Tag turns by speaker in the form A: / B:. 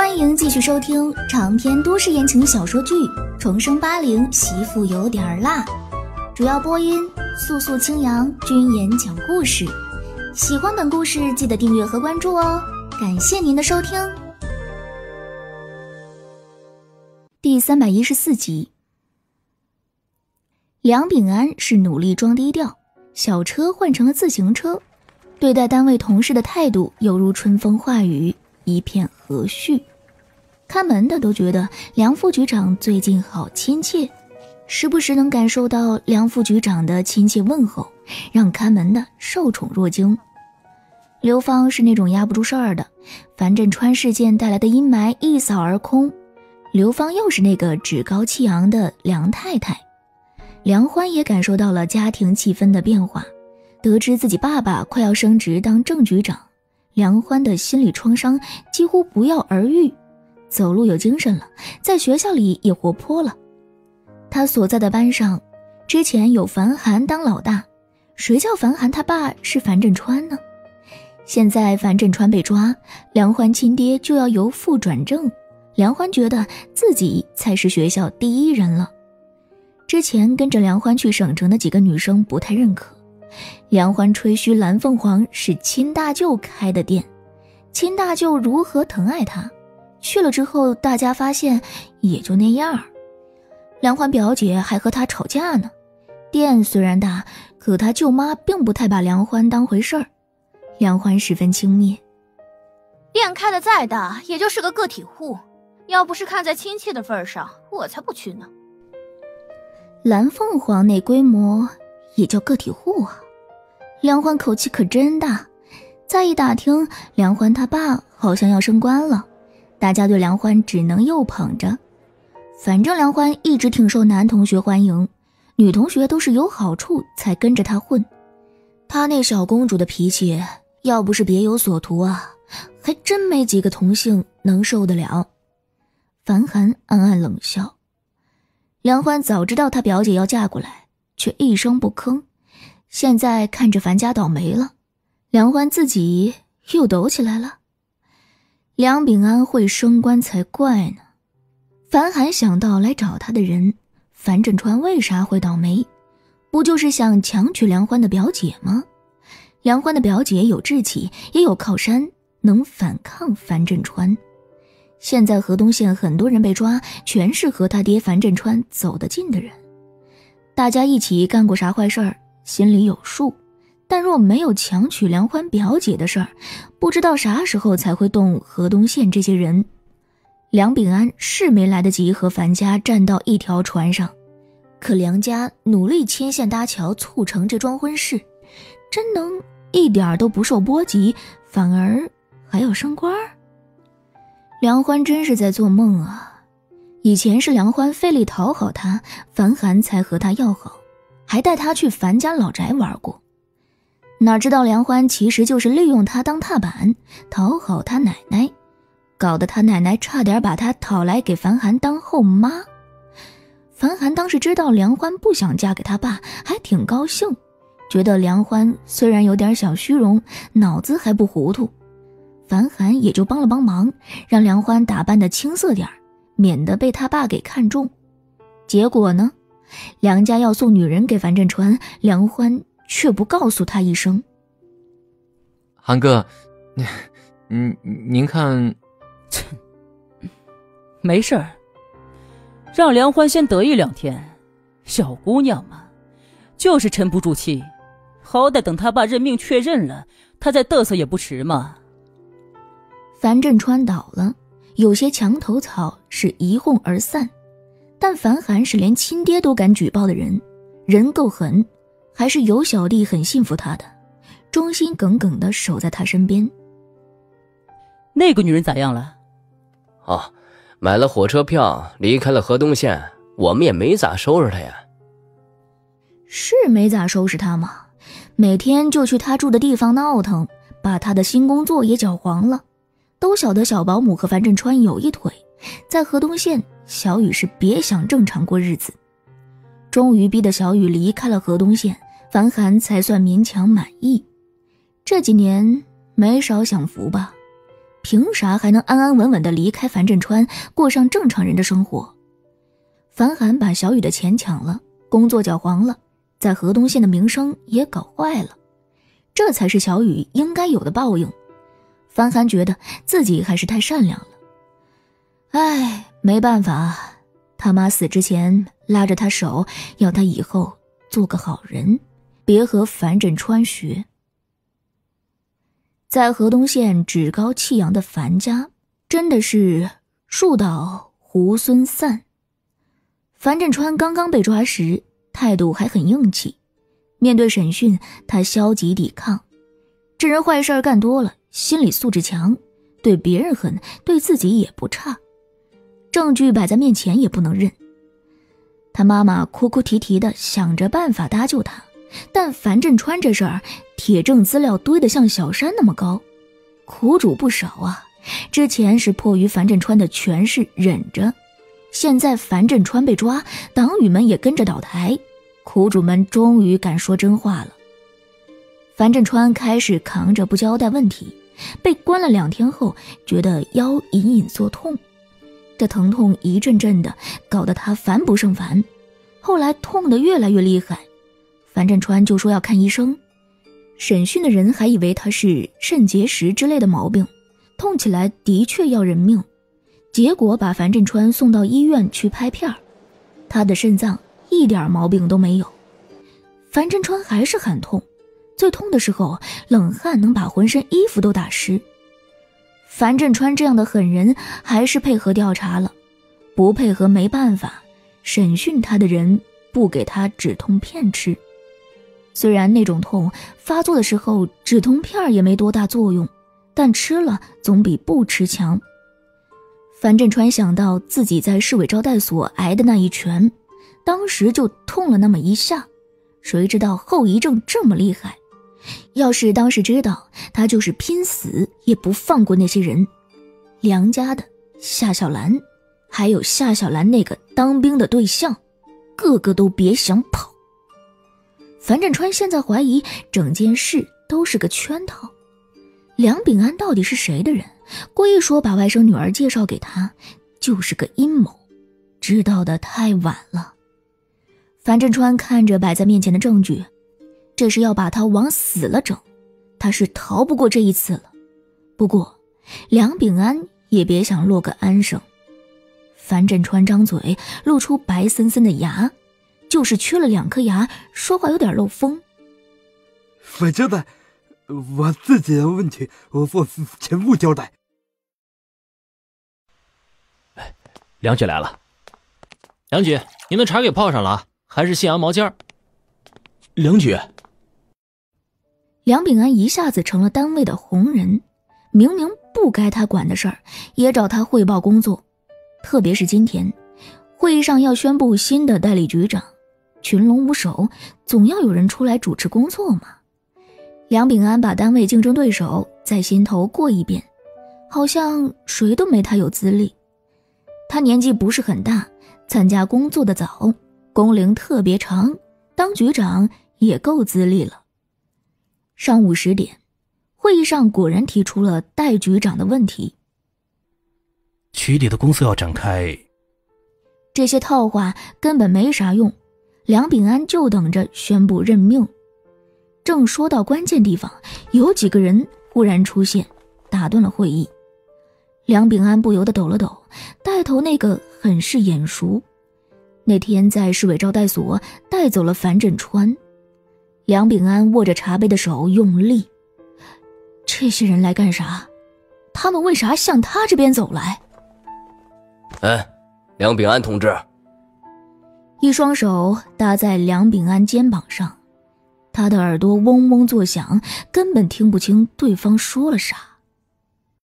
A: 欢迎继续收听长篇都市言情小说剧《重生80媳妇有点辣》，主要播音素素清扬，君言讲故事。喜欢本故事记得订阅和关注哦，感谢您的收听。第314集。梁秉安是努力装低调，小车换成了自行车，对待单位同事的态度犹如春风化雨，一片和煦。看门的都觉得梁副局长最近好亲切，时不时能感受到梁副局长的亲切问候，让看门的受宠若惊。刘芳是那种压不住事儿的，樊振川事件带来的阴霾一扫而空，刘芳又是那个趾高气昂的梁太太。梁欢也感受到了家庭气氛的变化，得知自己爸爸快要升职当正局长，梁欢的心理创伤几乎不药而愈，走路有精神了，在学校里也活泼了。他所在的班上之前有樊涵当老大，谁叫樊涵他爸是樊振川呢？现在樊振川被抓，梁欢亲爹就要由副转正，梁欢觉得自己才是学校第一人了。之前跟着梁欢去省城的几个女生不太认可，梁欢吹嘘蓝凤凰是亲大舅开的店，亲大舅如何疼爱他，去了之后大家发现也就那样。梁欢表姐还和他吵架呢，店虽然大，可他舅妈并不太把梁欢当回事儿，梁欢十分轻蔑。
B: 店开的再大也就是个个体户，要不是看在亲戚的份上，我才不去呢。
A: 蓝凤凰那规模也叫个体户啊，梁欢口气可真大。再一打听，梁欢他爸好像要升官了，大家对梁欢只能又捧着。反正梁欢一直挺受男同学欢迎，女同学都是有好处才跟着他混。他那小公主的脾气，要不是别有所图啊，还真没几个同性能受得了。樊涵暗暗冷笑。梁欢早知道他表姐要嫁过来，却一声不吭，现在看着樊家倒霉了，梁欢自己又抖起来了。梁秉安会升官才怪呢。樊涵想到来找他的人，樊振川为啥会倒霉？不就是想强娶梁欢的表姐吗？梁欢的表姐有志气，也有靠山，能反抗樊振川。现在河东县很多人被抓，全是和他爹樊振川走得近的人。大家一起干过啥坏事儿，心里有数，但若没有强娶梁欢表姐的事儿，不知道啥时候才会动河东县这些人。梁秉安是没来得及和樊家站到一条船上，可梁家努力牵线搭桥促成这桩婚事，真能一点都不受波及，反而还要升官？梁欢真是在做梦啊！以前是梁欢费力讨好他，樊涵才和他要好，还带他去樊家老宅玩过。哪知道梁欢其实就是利用他当踏板，讨好他奶奶，搞得他奶奶差点把他讨来给樊涵当后妈。樊涵当时知道梁欢不想嫁给他爸，还挺高兴，觉得梁欢虽然有点小虚荣，脑子还不糊涂。樊涵也就帮了帮忙，让梁欢打扮得青涩点，免得被他爸给看中。结果呢，梁家要送女人给樊振川，梁欢却不告诉他一声。
C: 韩哥，您看，
D: 没事儿，让梁欢先得意2天，小姑娘嘛，就是沉不住气，好歹等他爸任命确认了，他再嘚瑟也不迟嘛。
A: 樊振川倒了，有些墙头草是一哄而散，但樊涵是连亲爹都敢举报的人，人够狠，还是有小弟很信服他的，忠心耿耿地守在他身边。
D: 那个女人咋样了？
E: 买了火车票离开了河东县，我们也没咋收拾她呀。
A: 是没咋收拾她吗？每天就去他住的地方闹腾，把他的新工作也搅黄了。都晓得小保姆和樊振川有一腿，在河东县，小雨是别想正常过日子。终于逼得小雨离开了河东县，樊涵才算勉强满意。这几年没少享福吧， 凭啥还能安安稳稳地离开樊振川，过上正常人的生活？樊寒把小雨的钱抢了，工作搅黄了，在河东县的名声也搞坏了，这才是小雨应该有的报应。樊寒觉得自己还是太善良了。唉，没办法，他妈死之前拉着他手，要他以后做个好人，别和樊振川学。在河东县趾高气扬的樊家，真的是树倒猢狲散。樊振川刚刚被抓时，态度还很硬气，面对审讯，他消极抵抗。这人坏事干多了，心理素质强，对别人狠，对自己也不差。证据摆在面前也不能认。他妈妈哭哭啼啼的想着办法搭救他，但樊振川这事儿，铁证资料堆得像小山那么高，苦主不少啊。之前是迫于樊振川的权势忍着，现在樊振川被抓，党羽们也跟着倒台，苦主们终于敢说真话了。樊振川开始扛着不交代问题，被关了2天后，觉得腰隐隐作痛，这疼痛一阵阵的，搞得他烦不胜烦。后来痛得越来越厉害，樊振川就说要看医生。审讯的人还以为他是肾结石之类的毛病，痛起来的确要人命。结果把樊振川送到医院去拍片，他的肾脏一点毛病都没有。樊振川还是很痛，最痛的时候冷汗能把浑身衣服都打湿。樊振川这样的狠人还是配合调查了，不配合没办法，审讯他的人不给他止痛片吃。虽然那种痛发作的时候止痛片也没多大作用，但吃了总比不吃强。樊振川想到自己在市委招待所挨的那一拳，当时就痛了那么一下，谁知道后遗症这么厉害。要是当时知道，他就是拼死也不放过那些人。梁家的、夏小兰，还有夏小兰那个当兵的对象，个个都别想跑。樊振川现在怀疑整件事都是个圈套。梁秉安到底是谁的人？故意说把外甥女儿介绍给他，就是个阴谋，知道的太晚了。樊振川看着摆在面前的证据，这是要把他往死了整，他是逃不过这一次了。不过梁秉安也别想落个安生。樊振川张嘴露出白森森的牙，就是缺了2颗牙，说话有点漏风。
F: 樊交代，我自己的问题我全部交代。
G: 梁局来了。梁局，您的茶给泡上了，还是信阳毛尖。
F: 梁局。
A: 梁秉安一下子成了单位的红人，明明不该他管的事儿也找他汇报工作。特别是今天会议上要宣布新的代理局长，群龙无首，总要有人出来主持工作嘛。梁秉安把单位竞争对手在心头过一遍，好像谁都没他有资历。他年纪不是很大，参加工作的早，工龄特别长，当局长也够资历了。上午10点，会议上果然提出了代局长的问题。
H: 局里的公司要展开，
A: 这些套话根本没啥用，梁秉安就等着宣布任命。正说到关键地方，有几个人忽然出现，打断了会议。梁秉安不由得抖了抖，带头那个很是眼熟，那天在市委招待所带走了樊振川。梁秉安握着茶杯的手用力。这些人来干啥？他们为啥向他这边走来？
E: 梁秉安同志。
A: 一双手搭在梁秉安肩膀上，他的耳朵嗡嗡作响，根本听不清对方说了啥。